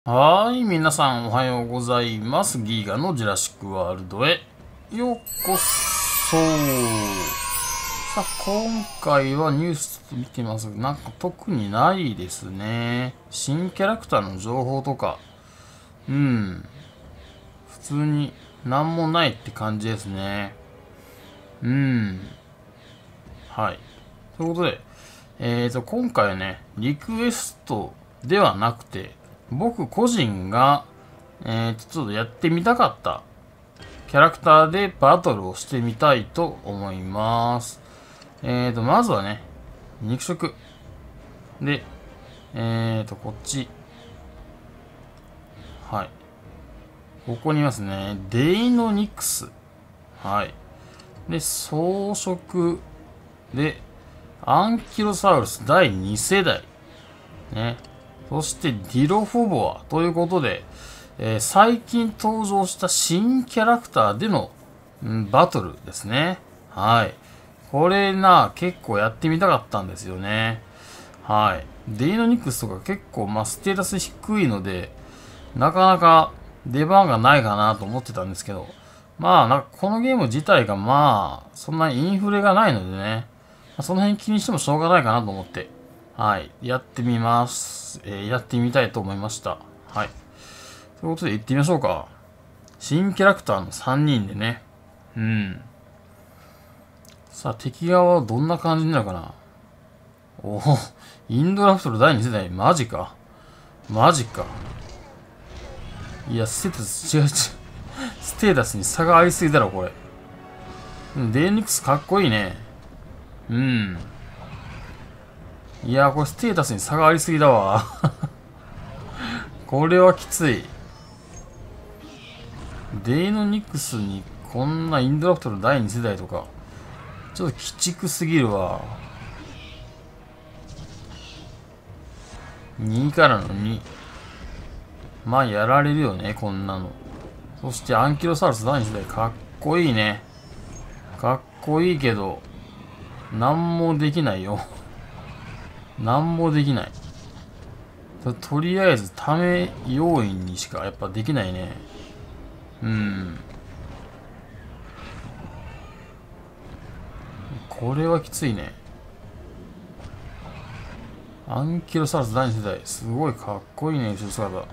皆さんおはようございます。ギーガのジュラシックワールドへようこそ。さあ、今回はニュース見てますが、なんか特にないですね。新キャラクターの情報とか、普通になんもないって感じですね。はい。ということで、今回はね、リクエストではなくて、僕個人が、ちょっとやってみたかったキャラクターでバトルをしてみたいと思います。まずはね、肉食。で、こっち。はい。ここにいますね。デイノニクス。はい。で、装飾。で、アンキロサウルス第2世代。ね。そしてディロフォボアということで、最近登場した新キャラクターでの、バトルですね。はい。これ結構やってみたかったんですよね。はい。デイノニクスとか結構、ステータス低いので、なかなか出番がないかなと思ってたんですけど、このゲーム自体がそんなにインフレがないのでね、その辺気にしてもしょうがないかなと思って、はい、やってみます。やってみたいと思いました。はい。ということで行ってみましょうか。新キャラクターの3人でね。さあ、敵側はどんな感じになるかな。おお、インドラフトル第2世代、マジか。マジか。いや、ステータス、違う違う。ステータスに差がありすぎだろ、これ。デーニクスかっこいいね。いや、これステータスに差がありすぎだわ。これはきつい。デイノニクスにこんなインドラフトの第2世代とか、ちょっと鬼畜すぎるわ。2からの2。やられるよね、こんなの。そしてアンキロサウルス第2世代、かっこいいね。かっこいいけど、なんもできないよ。なんもできない。とりあえず、ため要員にしかやっぱできないね。これはきついね。アンキロサウルス第2世代。すごいかっこいいね、後ろ姿。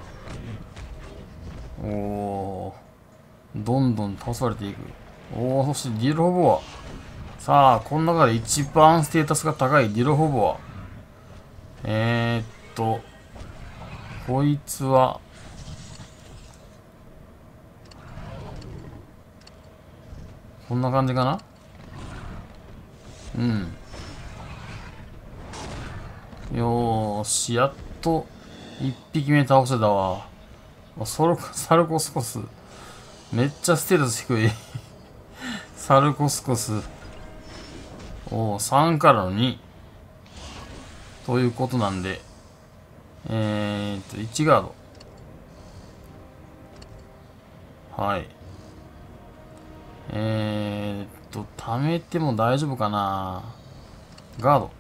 おー。どんどん倒されていく。おー、そしてディロボア。さあ、この中で一番ステータスが高いディロホボア。えー、っと、こいつは、こんな感じかな。よーし、やっと一匹目倒せたわ。サルコスコス。めっちゃステータス低い。サルコスコス。おー、3からの2。ということなんで、1ガード。はい。貯めても大丈夫かな。ガード。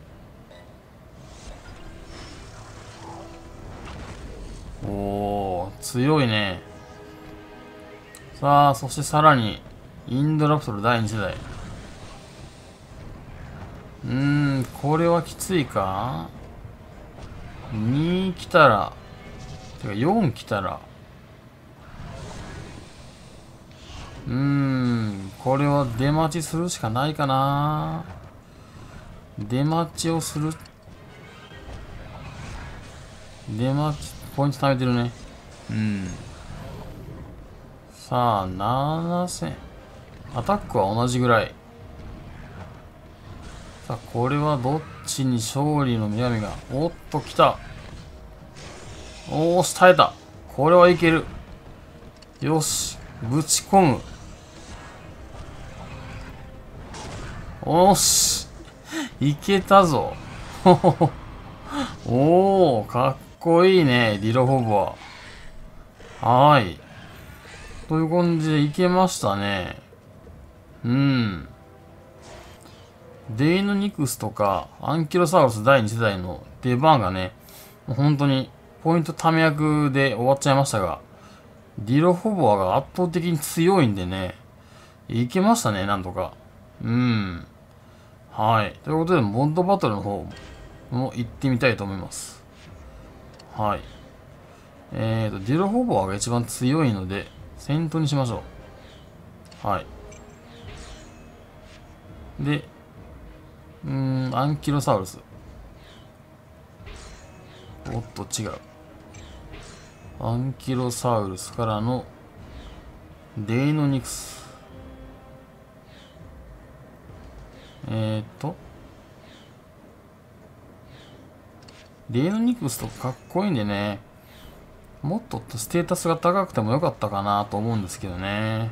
おー、強いね。さあ、そしてさらに、インドラプトル第2世代。これはきついか ?2 来たら、てか4来たら、これは出待ちするしかないかな。出待ちをする。出待ち、ポイント貯めてるね。さあ、7000。アタックは同じぐらい。さあ、これはどっちに勝利の女神が。おっと、来た。おーし、耐えた。これはいける。よし、ぶち込む。おーし、いけたぞ。おー、かっこいいね、ディロホボア。はーい。という感じでいけましたね。デイノニクスとか、アンキロサウルス第2世代の出番がね、本当にポイントため役で終わっちゃいましたが、ディロホボアが圧倒的に強いんでね、いけましたね、なんとか。はい。ということで、モッドバトルの方も行ってみたいと思います。はい。ディロホボアが一番強いので、先頭にしましょう。はい。で、アンキロサウルス。おっと、違う。アンキロサウルスからの、デイノニクス。デイノニクスとかっこいいんでね、もっとステータスが高くてもよかったかなと思うんですけどね。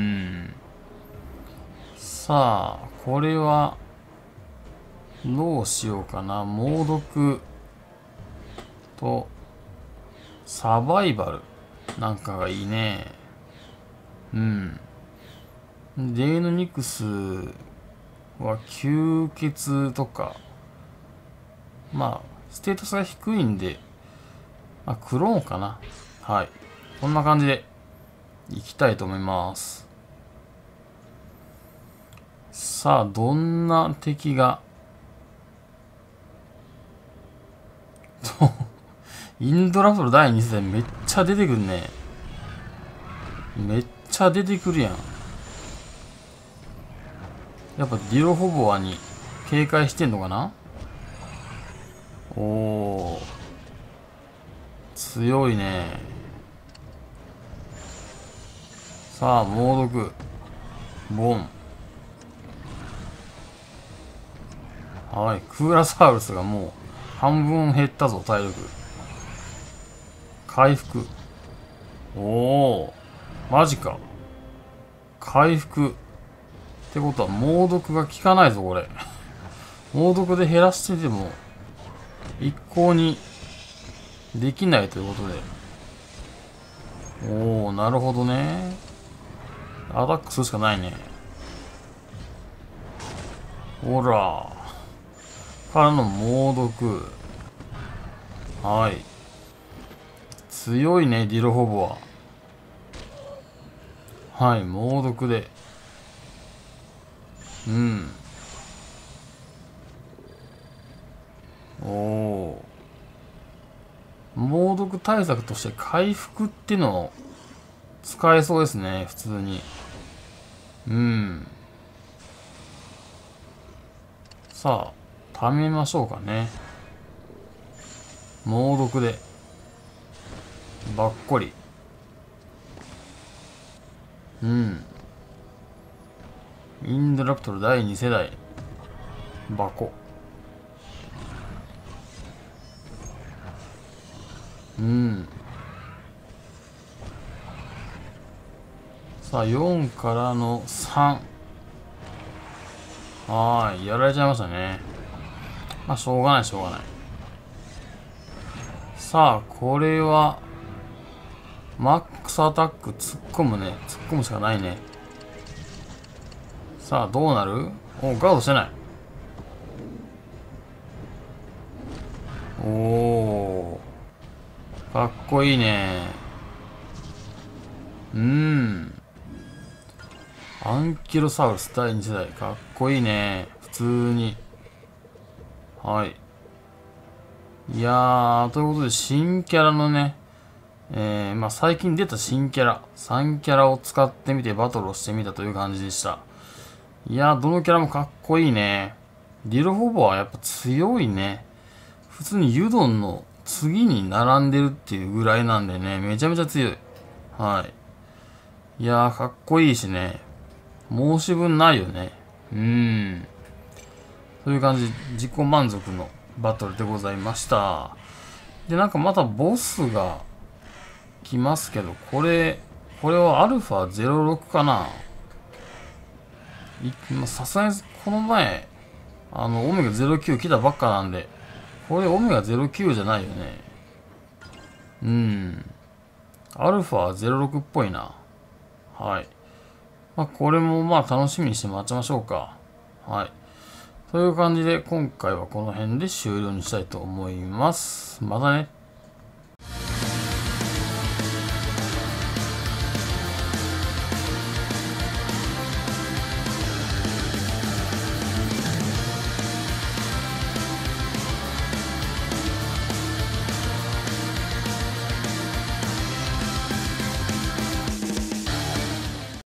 さあ、これは、どうしようかな。猛毒と、サバイバルなんかがいいね。デイノニクスは吸血とか、まあ、ステータスが低いんで、まあ、クローンかな。はい。こんな感じで、いきたいと思います。さあ、どんな敵が、インドラフトル第2世代めっちゃ出てくるね。めっちゃ出てくるやん。やっぱディロホボアに警戒してんのかな。おー。強いね。さあ、猛毒。ボン。はい。クーラサウルスがもう半分減ったぞ、体力。回復。おお。マジか。回復。ってことは、猛毒が効かないぞ、これ。猛毒で減らしてても、一向にできないということで。おお、なるほどね。アタックするしかないね。ほら。からの猛毒。はい。強いね、ディロホボア。はい、猛毒で。おお。猛毒対策として回復っていうのを使えそうですね、普通に。さあ、貯めましょうかね。猛毒で。ばっこり。インドラプトル第2世代。バコ。さあ、4からの3。はーい、やられちゃいましたね。まあ、しょうがない、しょうがない。さあ、これは、マックスアタック突っ込むね。突っ込むしかないね。さあ、どうなる？お、ガードしてない。おー。かっこいいね。アンキロサウルス第2世代。かっこいいね。普通に。はい。いやー、ということで、新キャラのね、まあ最近出た新キャラ、3キャラを使ってみてバトルをしてみたという感じでした。いやー、どのキャラもかっこいいね。ディロホボはやっぱ強いね。普通にユドンの次に並んでるっていうぐらいなんでね、めちゃめちゃ強い。はい。いやー、かっこいいしね。申し分ないよね。そういう感じで自己満足のバトルでございました。で、なんかまたボスが来ますけど、これはアルファ06かな。さすがにこの前、オメガ09来たばっかなんで、これオメガ09じゃないよね。アルファ06っぽいな。はい。まあ、これもまあ楽しみにして待ちましょうか。はい。という感じで今回はこの辺で終了にしたいと思います。またね。